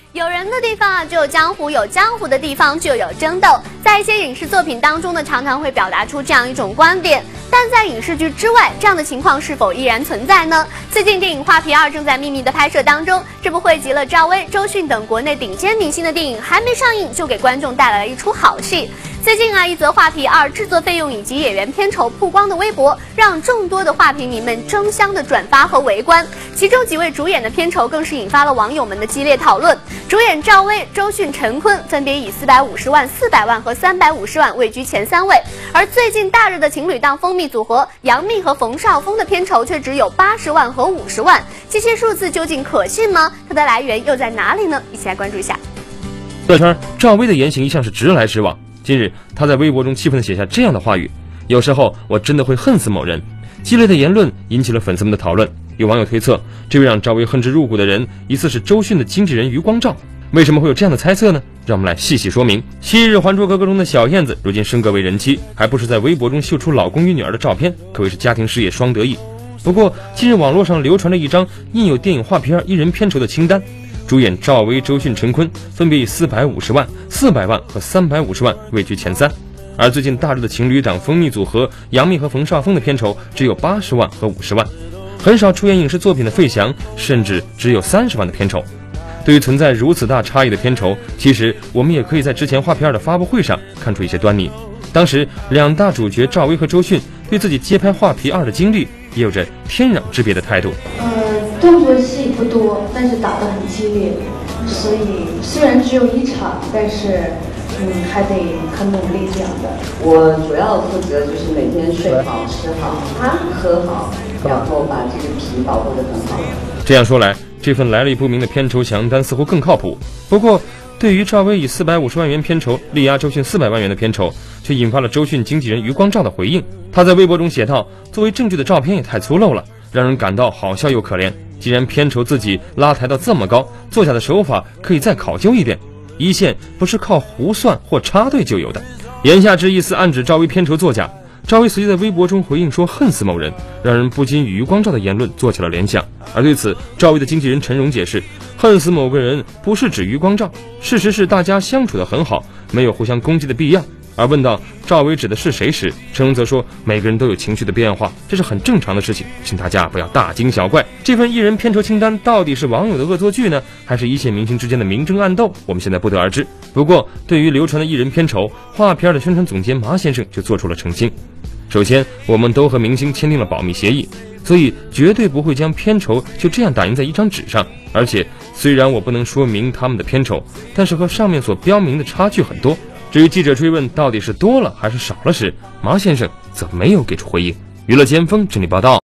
有人的地方就有江湖，有江湖的地方就有争斗。在一些影视作品当中呢，常常会表达出这样一种观点，但在影视剧之外，这样的情况是否依然存在呢？最近电影《画皮2》正在秘密的拍摄当中，这部汇集了赵薇、周迅等国内顶尖明星的电影，还没上映就给观众带来了一出好戏。最近一则《画皮2》制作费用以及演员片酬曝光的微博，让众多的画皮迷们争相的转发和围观，其中几位主演的片酬更是引发了网友们的激烈讨论。主演赵薇、周迅、陈坤分别以450万、400万和350万位居前3位，而最近大热的情侣档蜂蜜组合杨幂和冯绍峰的片酬却只有80万和50万，这些数字究竟可信吗？它的来源又在哪里呢？一起来关注一下。 乐圈赵薇的言行一向是直来直往，近日她在微博中气愤地写下这样的话语：有时候我真的会恨死某人。激烈的言论引起了粉丝们的讨论，有网友推测，这位让赵薇恨之入骨的人疑似是周迅的经纪人余光照。为什么会有这样的猜测呢？让我们来细细说明。昔日《还珠格格》中的小燕子，如今升格为人妻，还不是在微博中秀出老公与女儿的照片，可谓是家庭事业双得意。不过近日网络上流传了一张印有电影《画皮2》一人片酬的清单，主演赵薇、周迅、陈坤分别以450万、400万和350万位居前3。而最近大热的情侣档蜂蜜组合杨幂和冯绍峰的片酬只有80万和50万，很少出演影视作品的费翔甚至只有30万的片酬。对于存在如此大差异的片酬，其实我们也可以在之前画皮2的发布会上看出一些端倪。当时两大主角赵薇和周迅对自己接拍画皮2的经历也有着天壤之别的态度。 动作戏不多，但是打得很激烈，所以虽然只有1场，但是还得很努力这样的。 我主要负责就是每天睡好、吃好、喝好，然后把这个皮保护得很好。 这样说来，这份来历不明的片酬详单似乎更靠谱。不过，对于赵薇以450万元片酬力压周迅400万元的片酬，却引发了周迅经纪人余光照的回应。他在微博中写道：“作为证据的照片也太粗陋了，让人感到好笑又可怜。既然片酬自己拉抬到这么高，作假的手法可以再考究一遍。一线不是靠胡算或插队就有的。”言下之意似暗指赵薇片酬作假。赵薇随即在微博中回应说恨死某人，让人不禁与余光照的言论做起了联想。而对此，赵薇的经纪人陈荣解释，恨死某个人不是指余光照，事实是大家相处得很好，没有互相攻击的必要。而问到赵薇指的是谁时，陈荣则说每个人都有情绪的变化，这是很正常的事情，请大家不要大惊小怪。这份艺人片酬清单到底是网友的恶作剧呢，还是一线明星之间的明争暗斗，我们现在不得而知。不过对于流传的艺人片酬，画皮2的宣传总监马先生就做出了澄清。首先，我们都和明星签订了保密协议，所以绝对不会将片酬就这样打印在一张纸上。而且虽然我不能说明他们的片酬，但是和上面所标明的差距很多。至于记者追问到底是多了还是少了时，马先生则没有给出回应。娱乐尖峰整理报道。